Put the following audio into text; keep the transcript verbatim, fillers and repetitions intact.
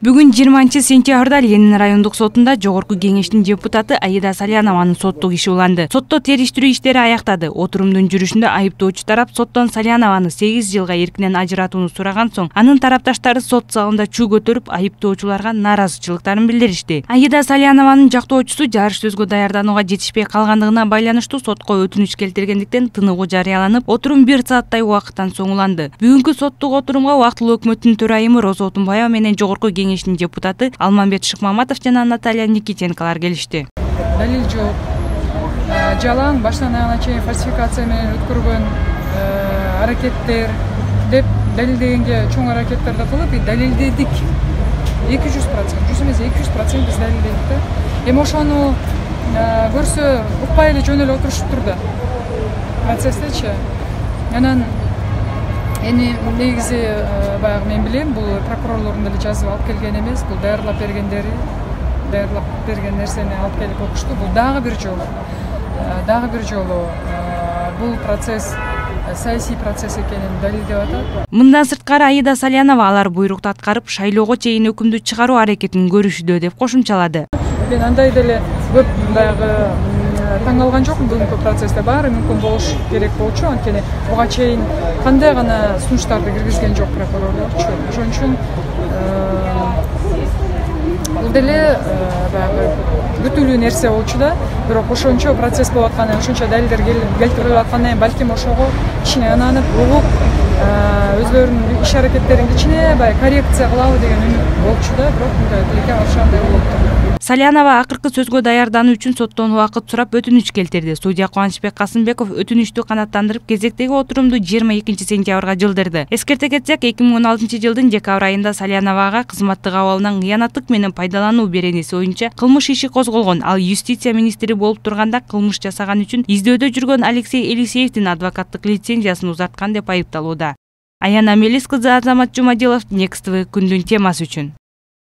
Бүгүн жыйырманчы сентябрда Ленин райондук сотунда жогорку кеңештин депутаты Аида Салянованын соттук иши уланды. Сотто териштирүү иштери аяктады. Отурумдун жүрүшүндө айыптоочу тарап соттон Салянованы сегиз жылга эркинен ажыратууну сураган соң, анын тарапташтары сот залында чуу көтөрүп, айыптоочуларга нааразычылыктарын билдиришти. Аида Салянованын жактоочусу жарыш сөзгө даярданууга жетишпей калгандыгына байланыштуу сотко өтүнүч келтиргендиктен тыныгуу жарыяланып, отурум бир сааттай убакыттан соң уланды. Бүгүнкү соттук отурумга убактылуу өкмөттүн төрайымы Роза Отунбаева менен жогорку кеңештин депутаты Алмамбет Шыкмаматов жана Наталья Никитенкалар келишти. Далил жок. Жалаң баштан аягына чейин фальсификация менен өткөргөн аракеттер деп далилдегенге чоң аракеттерди кылып, далилдедик. эки жүз процент, жүз эмес эки жүз процент биз далилдедик да. Эми ошону көрсө укпай эле жөн эле отурушуптур да. Процесстечи. Анан эми негизи баягы мен билем, бул прокурорлордун деле жазып алып келген эмес, бул даярлап бергендери, даярлап берген нерсени алып келип окушту. Бул дагы бир жолу, дагы бир жолу бул процесс саясий процесс экенин далилдеп атат. Мындан сырткары Аида Салянова алар буйрукту аткарып, шайлоого чейин өкүмдү чыгаруу аракетин көрүшүдө деп кошумчалады. Мен андай деле көп баягы таң алган жокмун бүгүнкү процессте, баары мүмкүн болуш керек болчу, анткени буга чейин кандай гана сунуштарды киргизген жок прокурорлорчу. Ошон үчүн бул деле баягы күтүлүү нерсе болчу да, бирок ошончо процесс болуп аткандан, ошончо далилдер келтирип аткандан, балким ошого кичине ынанып, угуп, өзлөрүнүн иш аракеттерин кичине баягы коррекция кылабы деген үмүт болчу да, бирок мындай тилекке ошондой болуптур. Салянова акыркы сөзгө даярдануу үчүн соттон убакыт сурап өтүнүч келтирди. Судья Кубанычбек Касымбеков өтүнүчтү канааттандырып, кезектеги отурумду жыйырма экинчи сентябрга жылдырды. Эскерте кетсек, эки миң он алтынчы жылдын декабрь айында Саляновага кызматтык абалынан кыянаттык менен пайдалануу беренеси боюнча кылмыш иши козголгон. Ал юстиция министри болуп турганда кылмыш жасаган үчүн издөөдө жүргөн Алексей Елисеевдин адвокаттык лицензиясын узарткан деп айыпталууда. Аяна Мелис кызы, Азамат Жумадилов, Next тэ вэ күндүн темасы үчүн.